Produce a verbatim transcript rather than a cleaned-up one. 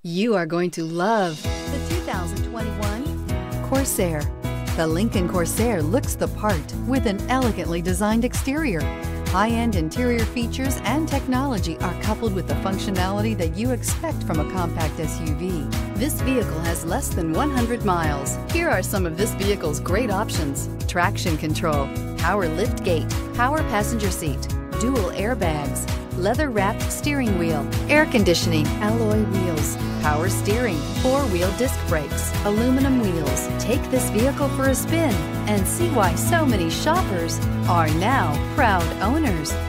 You are going to love the two thousand twenty-one Corsair. The Lincoln Corsair looks the part with an elegantly designed exterior. High-end interior features and technology are coupled with the functionality that you expect from a compact S U V. This vehicle has less than one hundred miles. Here are some of this vehicle's great options: traction control, power lift gate, power passenger seat, dual airbags, leather-wrapped steering wheel, air conditioning, alloy wheels, power steering, four-wheel disc brakes, aluminum wheels. Take this vehicle for a spin and see why so many shoppers are now proud owners.